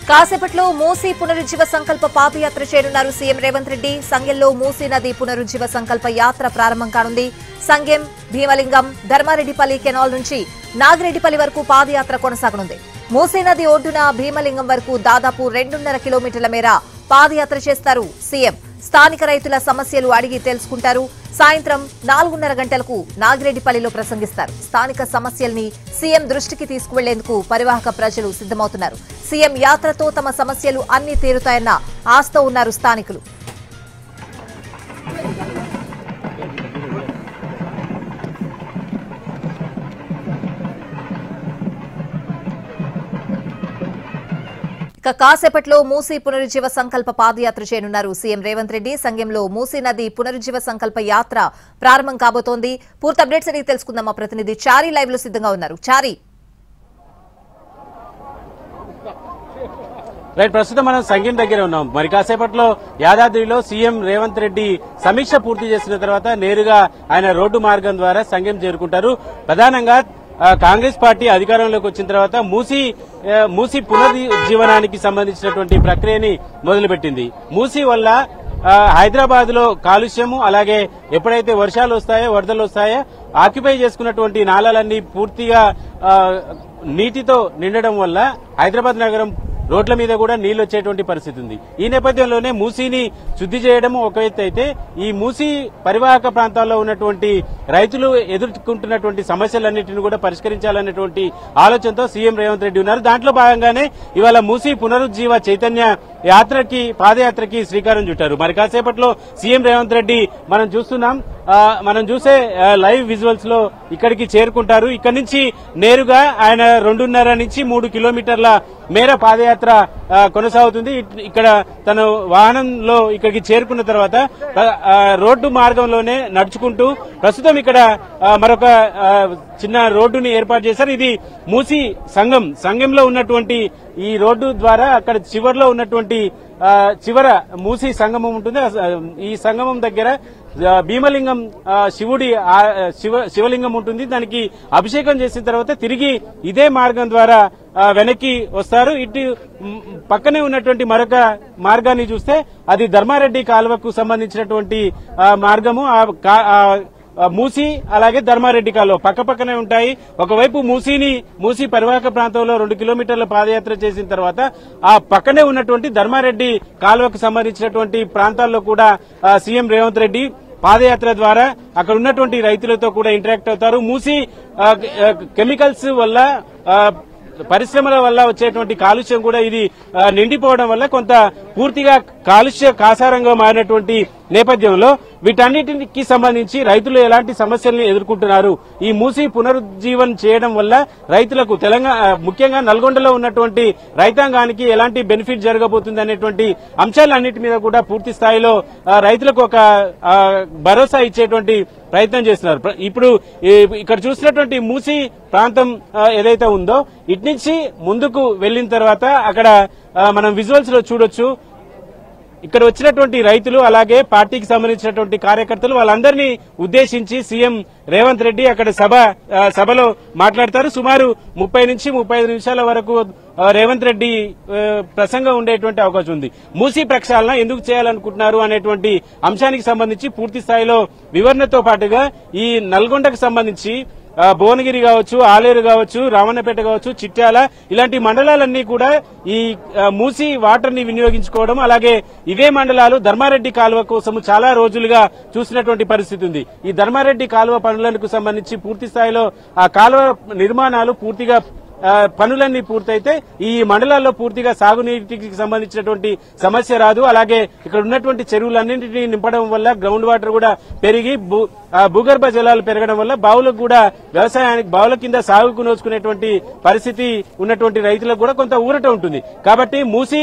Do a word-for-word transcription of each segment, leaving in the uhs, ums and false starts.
కాసేపట్లో మూసీ పునరుజ్జీవ సంకల్ప పాదయాత్ర చేయనున్నారు సీఎం రేవంత్ రెడ్డి. సంగెంలో మూసీ నది పునరుజ్జీవ సంకల్ప యాత్ర ప్రారంభం కానుంది. సంగెం, భీమలింగం, ధర్మారెడ్డిపల్లి కెనాల్ నుంచి నాగిరెడ్డిపల్లి వరకు పాదయాత్ర కొనసాగనుంది. మూసీ నది ఒడ్డున భీమలింగం వరకు దాదాపు రెండున్నర కిలోమీటర్ల మేర పాదయాత్ర చేస్తారు సీఎం. స్థానిక రైతుల సమస్యలు అడిగి తెలుసుకుంటారు. సాయంత్రం నాలుగున్నర గంటలకు నాగిరెడ్డిపల్లిలో ప్రసంగిస్తారు. స్థానిక సమస్యల్ని సీఎం దృష్టికి తీసుకువెళ్లేందుకు పరివాహక ప్రజలు సిద్దమవుతున్నారు. సీఎం యాత్రతో తమ సమస్యలు అన్ని తీరుతాయన్న ఆశతో ఉన్నారు స్థానికులు. కాసేపట్లో మూసీ పునరుజ్జీవ సంకల్ప పాదయాత్ర చేయనున్నారు సీఎం రేవంత్ రెడ్డి. సంగెంలో మూసీ నది పునరుజ్జీవ సంకల్ప యాత్ర ప్రారంభం కాబోతోంది. పూర్తి అప్డేట్స్ అడిగి తెలుసుకుందాం. మా ప్రతినిధి చారీ లైవ్ లో సిద్ధంగా ఉన్నారు. చారీ, రైట్, ప్రస్తుతం మనం సంగెం దగ్గర ఉన్నాం. మరి కాసేపట్లో యాదాద్రిలో సీఎం రేవంత్ రెడ్డి సమీక్ష పూర్తి చేసిన తర్వాత నేరుగా ఆయన రోడ్డు మార్గం ద్వారా సంగెం చేరుకుంటారు. ప్రధానంగా కాంగ్రెస్ పార్టీ అధికారంలోకి వచ్చిన తర్వాత మూసీ మూసీ పునరుజ్జీవనానికి సంబంధించినటువంటి ప్రక్రియని మొదలుపెట్టింది. మూసీ వల్ల హైదరాబాద్ లో కాలుష్యము, అలాగే ఎప్పుడైతే వర్షాలు వస్తాయో వరదలు వస్తాయో ఆక్యుపై చేసుకున్నటువంటి నాలాలన్నీ పూర్తిగా నీటితో నిండడం వల్ల హైదరాబాద్ నగరం రోడ్ల మీద కూడా నీళ్లు వచ్చేటువంటి పరిస్థితి ఉంది. ఈ నేపథ్యంలోనే మూసీని శుద్ధి చేయడం ఒక ఎత్తు అయితే, ఈ మూసీ పరివాహక ప్రాంతాల్లో ఉన్నటువంటి రైతులు ఎదుర్కొంటున్నటువంటి సమస్యలన్నింటినీ కూడా పరిష్కరించాలనేటువంటి ఆలోచనతో సీఎం రేవంత్ రెడ్డి ఉన్నారు. దాంట్లో భాగంగానే ఇవాళ మూసీ పునరుజ్జీవ చైతన్య యాత్రకి పాదయాత్రకి శ్రీకారం చుట్టారు. మరి కాసేపట్లో సీఎం రేవంత్ రెడ్డి మనం చూస్తున్నాం, మనం చూసే లైవ్ విజువల్స్ లో ఇక్కడికి చేరుకుంటారు. ఇక్కడి నుంచి నేరుగా ఆయన రెండున్నర నుంచి మూడు కిలోమీటర్ల మేర పాదయాత్ర కొనసాగుతుంది. ఇక్కడ తన వాహనంలో ఇక్కడికి చేరుకున్న తర్వాత రోడ్డు మార్గంలోనే నడుచుకుంటూ ప్రస్తుతం ఇక్కడ మరొక చిన్న రోడ్డుని ఏర్పాటు చేశారు. ఇది మూసీ సంగం సంగంలో ఉన్నటువంటి ఈ రోడ్డు ద్వారా అక్కడ చివర్లో ఉన్నటువంటి చివర మూసీ సంగమం ఉంటుంది. ఈ సంగమం దగ్గర భీమలింగం శివుడి శివలింగం ఉంటుంది. దానికి అభిషేకం చేసిన తర్వాత తిరిగి ఇదే మార్గం ద్వారా వెనక్కి వస్తారు. ఇటు పక్కనే ఉన్నటువంటి మరొక మార్గాన్ని చూస్తే అది ధర్మారెడ్డి కాలువకు సంబంధించినటువంటి మార్గము. మూసీ అలాగే ధర్మారెడ్డి కాలువ పక్క పక్కనే ఉంటాయి. ఒకవైపు మూసీని మూసీ పరివాహక ప్రాంతంలో రెండు కిలోమీటర్ల పాదయాత్ర చేసిన తర్వాత ఆ పక్కనే ఉన్నటువంటి ధర్మారెడ్డి కాలువకు సంబంధించినటువంటి ప్రాంతాల్లో కూడా సీఎం రేవంత్ రెడ్డి పాదయాత్ర ద్వారా అక్కడ ఉన్నటువంటి రైతులతో కూడా ఇంటరాక్ట్ అవుతారు. మూసీ కెమికల్స్ వల్ల పరిశ్రమల వల్ల వచ్చేటువంటి కాలుష్యం కూడా ఇది నిండిపోవడం వల్ల కొంత పూర్తిగా కాలుష్య కాసారంగా మారినటువంటి నేపథ్యంలో వీటన్నిటికి సంబంధించి రైతులు ఎలాంటి సమస్యలను ఎదుర్కొంటున్నారు, ఈ మూసీ పునరుజ్జీవనం చేయడం వల్ల రైతులకు తెలంగాణ ముఖ్యంగా నల్గొండలో ఉన్నటువంటి రైతాంగానికి ఎలాంటి బెనిఫిట్ జరగబోతుంది అనేటువంటి అంశాలన్నిటి మీద కూడా పూర్తి స్థాయిలో రైతులకు ఒక భరోసా ఇచ్చేటువంటి ప్రయత్నం చేస్తున్నారు. ఇప్పుడు ఇక్కడ చూసినటువంటి మూసీ ప్రాంతం ఏదైతే ఉందో ఇటు నుంచి ముందుకు వెళ్లిన తర్వాత అక్కడ మనం విజువల్స్ లో చూడొచ్చు. ఇక్కడ వచ్చినటువంటి రైతులు అలాగే పార్టీకి సంబంధించినటువంటి కార్యకర్తలు వాళ్ళందరినీ ఉద్దేశించి సీఎం రేవంత్ రెడ్డి అక్కడ సభ సభలో మాట్లాడతారు. సుమారు ముప్పై నుంచి ముప్పై ఐదు నిమిషాల వరకు రేవంత్ రెడ్డి ప్రసంగం ఉండేటువంటి అవకాశం ఉంది. మూసీ ప్రక్షాళన ఎందుకు చేయాలనుకుంటున్నారు అనేటువంటి అంశానికి సంబంధించి పూర్తి స్థాయిలో వివరణతో పాటుగా ఈ నల్గొండకు సంబంధించి భువనగిరి కావచ్చు, ఆలేరు కావచ్చు, రామన్నపేట కావచ్చు, చిట్యాల ఇలాంటి మండలాలన్నీ కూడా ఈ మూసీ వాటర్ ని వినియోగించుకోవడం, అలాగే ఇవే మండలాలు ధర్మారెడ్డి కాలువ కోసం చాలా రోజులుగా చూసినటువంటి పరిస్థితి ఉంది. ఈ ధర్మారెడ్డి కాలువ పనులకు సంబంధించి పూర్తి స్థాయిలో ఆ కాలువ నిర్మాణాలు పూర్తిగా పనులన్నీ పూర్తయితే ఈ మండలాల్లో పూర్తిగా సాగునీటికి సంబంధించినటువంటి సమస్య రాదు. అలాగే ఇక్కడ ఉన్నటువంటి చెరువులన్నింటినీ నింపడం వల్ల గ్రౌండ్ వాటర్ కూడా పెరిగి భూగర్భ జలాలు పెరగడం వల్ల బావులకు కూడా వ్యవసాయానికి బావుల కింద సాగుకు నోచుకునేటువంటి పరిస్థితి ఉన్నటువంటి రైతులకు కూడా కొంత ఊరట ఉంటుంది. కాబట్టి మూసీ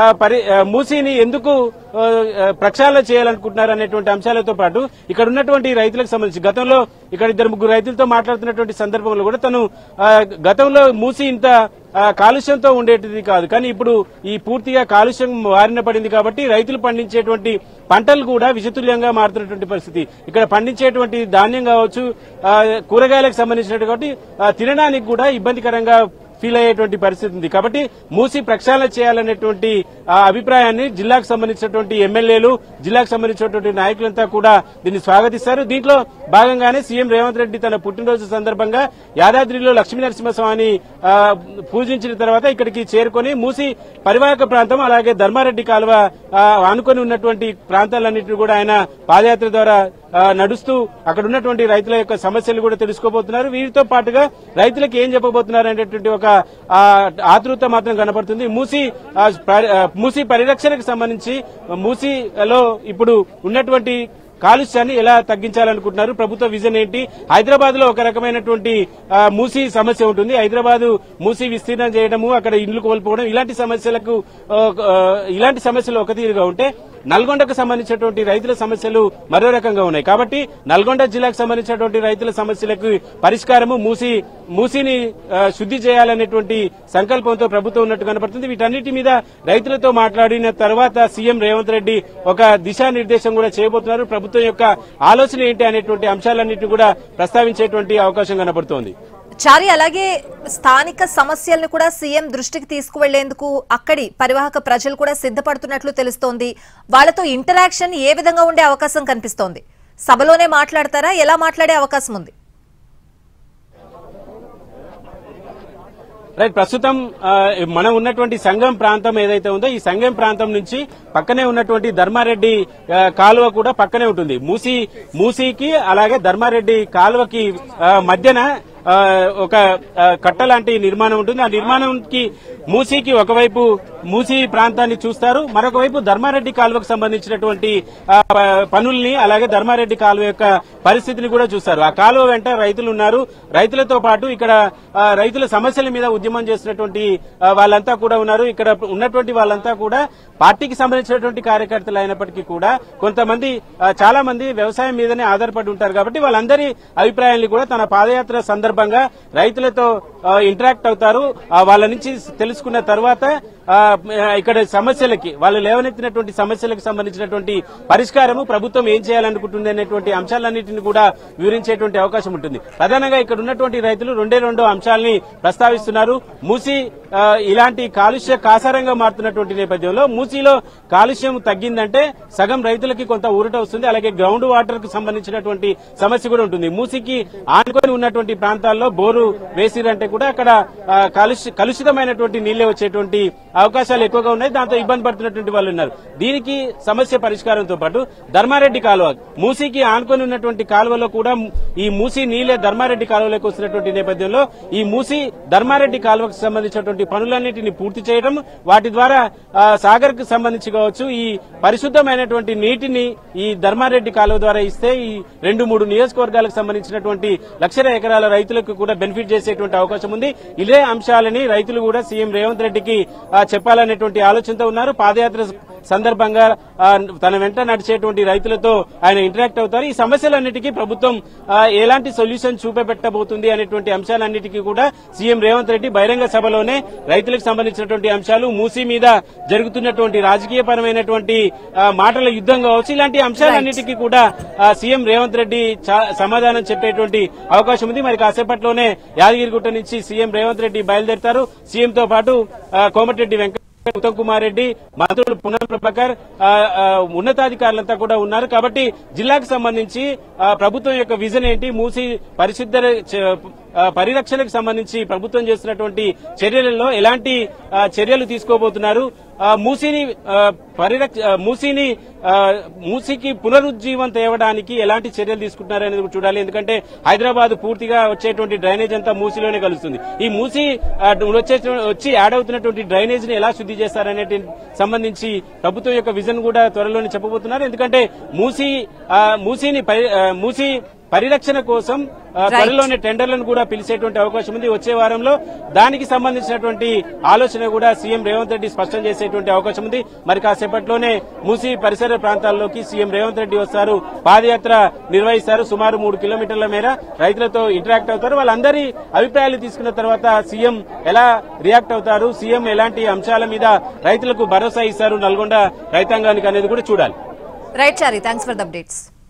మూసీని ఎందుకు ప్రక్షాళన చేయాలనుకుంటున్నారు అనేటువంటి అంశాలతో పాటు ఇక్కడ ఉన్నటువంటి రైతులకు సంబంధించి గతంలో ఇక్కడ ఇద్దరు ముగ్గురు రైతులతో మాట్లాడుతున్నటువంటి సందర్భంలో కూడా తను గతంలో మూసీ ఇంత కాలుష్యంతో ఉండేటిది కాదు, కానీ ఇప్పుడు ఈ పూర్తిగా కాలుష్యం బారిన పడింది కాబట్టి రైతులు పండించేటువంటి పంటలు కూడా విషతుల్యంగా మారుతున్నటువంటి పరిస్థితి. ఇక్కడ పండించేటువంటి ధాన్యం కావచ్చు, కూరగాయలకు సంబంధించినటువంటి తినడానికి కూడా ఇబ్బందికరంగా ఫీల్ అయ్యేటువంటి పరిస్థితి ఉంది. కాబట్టి మూసి ప్రక్షాళన చేయాలనేటువంటి అభిప్రాయాన్ని జిల్లాకు సంబంధించినటువంటి ఎమ్మెల్యేలు, జిల్లాకు సంబంధించినటువంటి నాయకులంతా కూడా దీన్ని స్వాగతిస్తారు. దీంట్లో భాగంగానే సీఎం రేవంత్ రెడ్డి తన పుట్టినరోజు సందర్భంగా యాదాద్రిలో లక్ష్మీ నరసింహస్వామిని పూజించిన తర్వాత ఇక్కడికి చేరుకొని మూసి పరివాహక ప్రాంతం అలాగే ధర్మారెడ్డి కాలువ ఆనుకొని ఉన్నటువంటి ప్రాంతాలన్నింటినీ కూడా ఆయన పాదయాత్ర ద్వారా నడుస్తూ అక్కడ ఉన్నటువంటి రైతుల యొక్క సమస్యలు కూడా తెలుసుకోబోతున్నారు. వీరితో పాటుగా రైతులకు ఏం చెప్పబోతున్నారు అనేటువంటి ఒక ఆతృత మాత్రం కనపడుతుంది. మూసి మూసి పరిరక్షణకు సంబంధించి మూసిలో ఇప్పుడు ఉన్నటువంటి కాలుష్యాన్ని ఎలా తగ్గించాలనుకుంటున్నారు, ప్రభుత్వ విజన్ ఏంటి, హైదరాబాద్ లో ఒక రకమైనటువంటి మూసి సమస్య ఉంటుంది. హైదరాబాద్ మూసి విస్తీర్ణం చేయడము, అక్కడ ఇండ్లు కోల్పోవడం, ఇలాంటి సమస్యలకు ఇలాంటి సమస్యలు ఒక తీరుగా ఉంటే నల్గొండకు సంబంధించినటువంటి రైతుల సమస్యలు మరో రకంగా ఉన్నాయి. కాబట్టి నల్గొండ జిల్లాకు సంబంధించినటువంటి రైతుల సమస్యలకు పరిష్కారము మూసి మూసిని శుద్ధి చేయాలనేటువంటి సంకల్పంతో ప్రభుత్వం ఉన్నట్టు కనపడుతుంది. వీటన్నిటి మీద రైతులతో మాట్లాడిన తర్వాత సీఎం రేవంత్ రెడ్డి ఒక దిశానిర్దేశం కూడా చేయబోతున్నారు. ప్రభుత్వం యొక్క ఆలోచన ఏంటి అనేటువంటి అంశాలన్నింటినీ కూడా ప్రస్తావించేటువంటి అవకాశం కనబడుతోంది. చారి, అలాగే స్థానిక సమస్యలను కూడా సీఎం దృష్టికి తీసుకువెళ్లేందుకు అక్కడి పరివాహక ప్రజలు కూడా సిద్ధపడుతున్నట్లు తెలుస్తోంది. వాళ్లతో ఇంటరాక్షన్ ఏ విధంగా ఉండే అవకాశం కనిపిస్తోంది? సభలోనే మాట్లాడతారా? ఎలా మాట్లాడే అవకాశం ఉంది? రైట్, ప్రస్తుతం మనం ఉన్నటువంటి సంగం ప్రాంతం ఏదైతే ఉందో ఈ సంగం ప్రాంతం నుంచి పక్కనే ఉన్నటువంటి ధర్మారెడ్డి కాలువ కూడా పక్కనే ఉంటుంది. మూసీ మూసీకి అలాగే ధర్మారెడ్డి కాలువకి మధ్యన ఒక కట్ట లాంటి నిర్మాణం ఉంటుంది. ఆ నిర్మాణంకి మూసీకి ఒకవైపు మూసీ ప్రాంతాన్ని చూస్తారు, మరొక వైపు ధర్మారెడ్డి కాలువకు సంబంధించినటువంటి పనుల్ని అలాగే ధర్మారెడ్డి కాలువ యొక్క పరిస్థితిని కూడా చూస్తారు. ఆ కాలువ వెంట రైతులు ఉన్నారు. రైతులతో పాటు ఇక్కడ రైతుల సమస్యల మీద ఉద్యమం చేసినటువంటి వాళ్ళంతా కూడా ఉన్నారు. ఇక్కడ ఉన్నటువంటి వాళ్ళంతా కూడా పార్టీకి సంబంధించినటువంటి కార్యకర్తలు అయినప్పటికీ కూడా కొంతమంది చాలా మంది వ్యవసాయం మీదనే ఆధారపడి ఉంటారు. కాబట్టి వాళ్ళందరి అభిప్రాయాన్ని కూడా తన పాదయాత్ర సందర్భంగా రైతులతో ఇంటరాక్ట్ అవుతారు. వాళ్ళ నుంచి తెలుసుకున్న తర్వాత ఇక్కడ సమస్యలకి వాళ్ళు లేవనెత్తినటువంటి సమస్యలకు సంబంధించినటువంటి పరిష్కారము ప్రభుత్వం ఏం చేయాలనుకుంటుంది అనేటువంటి అంశాలన్నింటినీ కూడా వివరించేటువంటి అవకాశం ఉంటుంది. ప్రధానంగా ఇక్కడ ఉన్నటువంటి రైతులు రెండే రెండు అంశాలని ప్రస్తావిస్తున్నారు. మూసి ఇలాంటి కాలుష్య కాసారంగా మారుతున్నటువంటి నేపథ్యంలో మూసీలో కాలుష్యం తగ్గిందంటే సగం రైతులకి కొంత ఊరట వస్తుంది. అలాగే గ్రౌండ్ వాటర్ కు సంబంధించినటువంటి సమస్య కూడా ఉంటుంది. మూసీకి ఆనుకొని ఉన్నటువంటి ప్రాంతాల్లో బోరు వేసిరంటే కూడా అక్కడ కలుషితమైనటువంటి నీళ్లే వచ్చేటువంటి అవకాశాలు ఎక్కువగా ఉన్నాయి. దాంతో ఇబ్బంది పడుతున్నటువంటి వాళ్ళు ఉన్నారు. దీనికి సమస్య పరిష్కారంతో పాటు ధర్మారెడ్డి కాలువ మూసీకి ఆనుకొని ఉన్నటువంటి కాలువలో కూడా ఈ మూసీ నీళ్లే ధర్మారెడ్డి కాలువలోకి వస్తున్నటువంటి నేపథ్యంలో ఈ మూసీ ధర్మారెడ్డి కాలువకు సంబంధించినటువంటి పనులన్నింటినీ పూర్తి చేయడం, వాటి ద్వారా సాగర్ కు సంబంధించి కావచ్చు ఈ పరిశుద్ధమైనటువంటి నీటిని ఈ ధర్మారెడ్డి కాలువ ద్వారా ఇస్తే ఈ రెండు మూడు నియోజకవర్గాలకు సంబంధించినటువంటి లక్షల ఎకరాల రైతులకు కూడా బెనిఫిట్ చేసేటువంటి అవకాశం ఉంది. ఇదే అంశాలని రైతులు కూడా సీఎం రేవంత్ రెడ్డికి చెప్పాలనేటువంటి ఆలోచనతో ఉన్నారు. పాదయాత్ర సందర్భంగా తన వెంట నడిచేటువంటి రైతులతో ఆయన ఇంటరాక్ట్ అవుతారు. ఈ సమస్యలన్నిటికీ ప్రభుత్వం ఎలాంటి సొల్యూషన్ చూపెట్టబోతుంది అనేటువంటి అంశాలన్నిటికీ కూడా సీఎం రేవంత్ రెడ్డి బహిరంగ సభలోనే రైతులకు సంబంధించినటువంటి అంశాలు, మూసీ మీద జరుగుతున్నటువంటి రాజకీయపరమైనటువంటి మాటల యుద్దం కావచ్చు, ఇలాంటి అంశాలన్నిటికీ కూడా సీఎం రేవంత్ రెడ్డి సమాధానం చెప్పేటువంటి అవకాశం ఉంది. మరి కాసేపట్లోనే యాదగిరిగుట్ట నుంచి సీఎం రేవంత్ రెడ్డి బయలుదేరతారు. సీఎంతో పాటు కోమటిరెడ్డి వెంకట ఉత్తమ్ కుమార్ రెడ్డి, మంత్రులు పున్నం ప్రభాకర్, ఉన్నతాధికారులంతా కూడా ఉన్నారు. కాబట్టి జిల్లాకు సంబంధించి ప్రభుత్వం యొక్క విజన్ ఏంటి, మూసీ పరిశుద్ధ పరిరక్షణకు సంబంధించి ప్రభుత్వం చేస్తున్నటువంటి చర్యలలో ఎలాంటి చర్యలు తీసుకోబోతున్నారు, మూసీని పరిరక్ష మూసీని మూసీకి పునరుజ్జీవం తేవడానికి ఎలాంటి చర్యలు తీసుకుంటున్నారు అనేది చూడాలి. ఎందుకంటే హైదరాబాద్ పూర్తిగా వచ్చేటువంటి డ్రైనేజ్ అంతా మూసీలోనే కలుస్తుంది. ఈ మూసీ వచ్చే వచ్చి యాడ్ అవుతున్నటువంటి డ్రైనేజ్ ని ఎలా శుద్ధి చేస్తారనే సంబంధించి ప్రభుత్వం యొక్క విజన్ కూడా త్వరలోనే చెప్పబోతున్నారు. ఎందుకంటే మూసీ మూసీని మూసీ పరిరక్షణ కోసం త్వరలోనే టెండర్లను కూడా పిలిచేటువంటి అవకాశం ఉంది వచ్చే వారంలో. దానికి సంబంధించినటువంటి ఆలోచన కూడా సీఎం రేవంత్ రెడ్డి స్పష్టం చేసేటువంటి అవకాశం ఉంది. మరి కాసేపట్లోనే మూసీ పరిసర ప్రాంతాల్లోకి సీఎం రేవంత్ రెడ్డి వస్తారు, పాదయాత్ర నిర్వహిస్తారు. సుమారు మూడు కిలోమీటర్ల మేర రైతులతో ఇంటరాక్ట్ అవుతారు. వాళ్ళందరి అభిప్రాయాలు తీసుకున్న తర్వాత సీఎం ఎలా రియాక్ట్ అవుతారు, సీఎం ఎలాంటి అంశాల మీద రైతులకు భరోసా ఇస్తారు నల్గొండ రైతాంగానికి అనేది కూడా చూడాలి. Right Chari, thanks for the updates.